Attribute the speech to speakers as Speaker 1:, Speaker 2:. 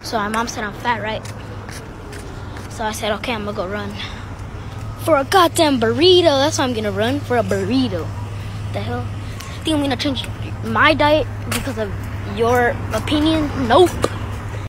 Speaker 1: So my mom said I'm fat, right? So I said, okay, I'm gonna go run for a goddamn burrito. That's why I'm gonna run, for a burrito. The hell? Think I'm gonna change my diet because of your opinion? Nope.